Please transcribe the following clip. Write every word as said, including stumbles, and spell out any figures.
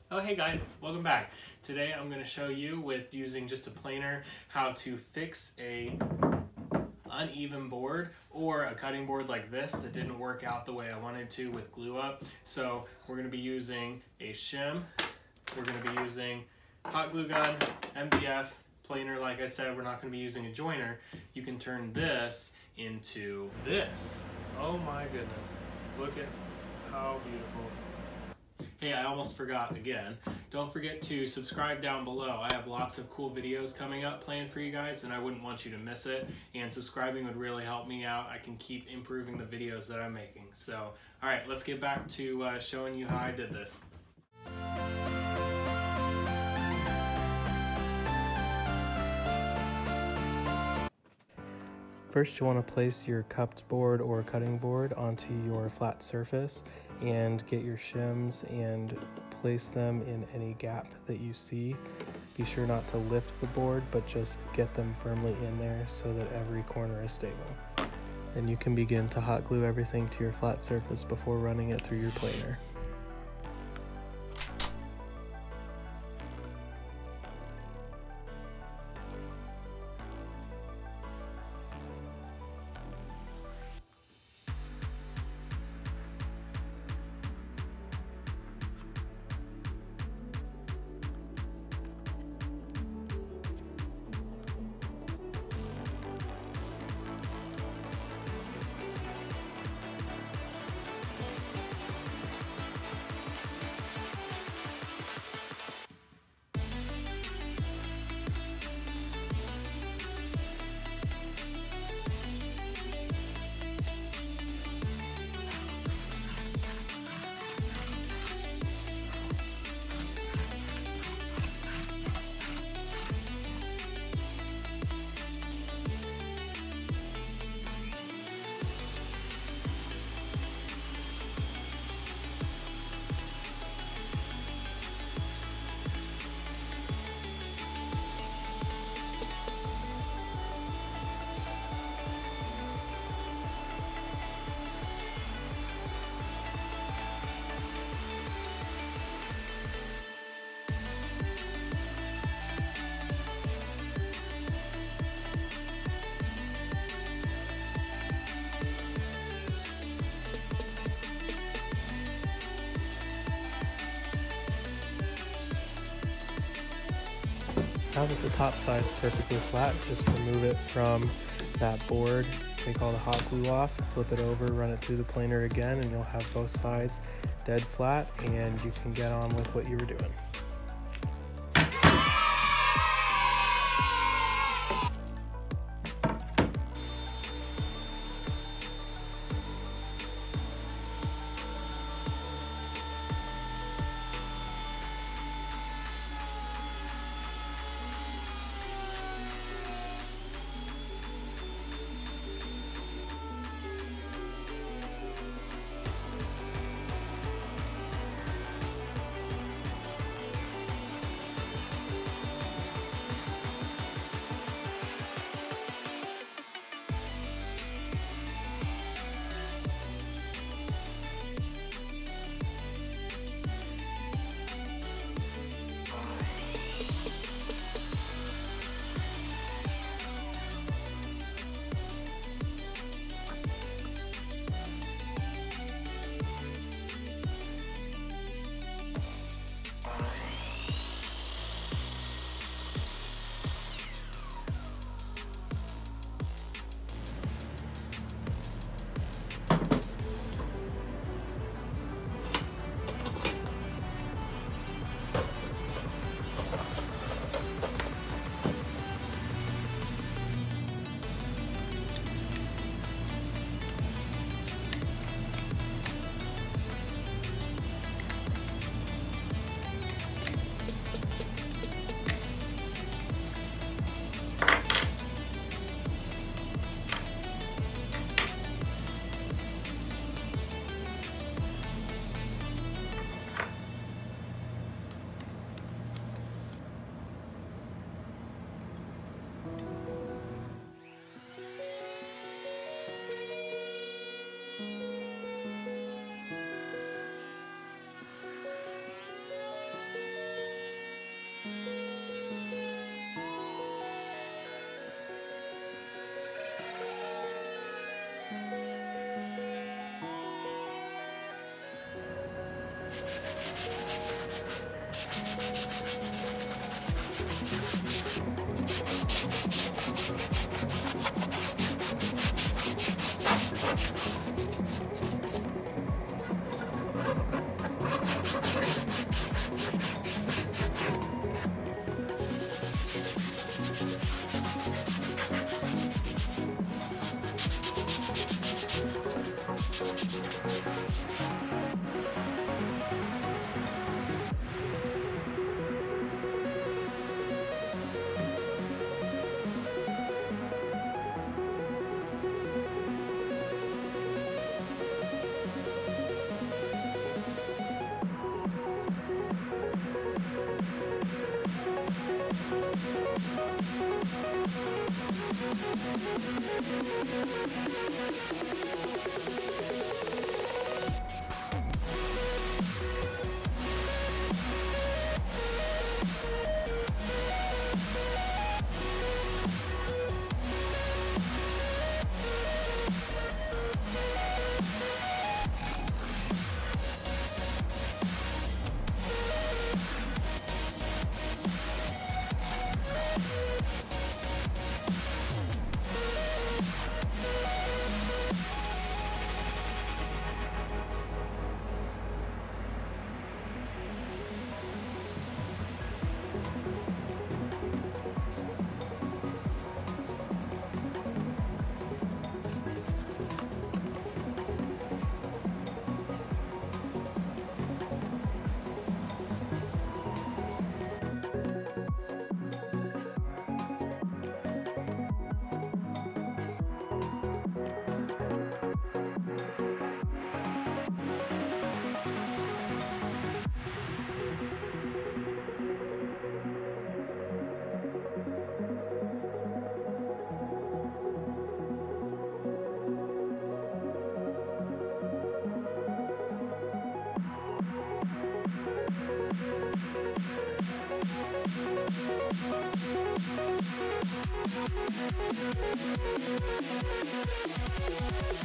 Oh hey guys, welcome back. Today I'm going to show you with using just a planer how to fix a uneven board or a cutting board like this that didn't work out the way I wanted to with glue up. So we're going to be using a shim, we're going to be using hot glue gun, M D F, planer. Like I said, we're not going to be using a joiner. You can turn this into this. Oh my goodness, look at how beautiful. Hey, I almost forgot again. Don't forget to subscribe down below. I have lots of cool videos coming up planned for you guys, and I wouldn't want you to miss it. And subscribing would really help me out. I can keep improving the videos that I'm making. So, all right, let's get back to uh, showing you how I did this. First, you want to place your cupped board or cutting board onto your flat surface and get your shims and place them in any gap that you see. Be sure not to lift the board, but just get them firmly in there so that every corner is stable. Then you can begin to hot glue everything to your flat surface before running it through your planer. Now that the top side's perfectly flat, just remove it from that board, take all the hot glue off, flip it over, run it through the planer again, and you'll have both sides dead flat, and you can get on with what you were doing. We'll be right back.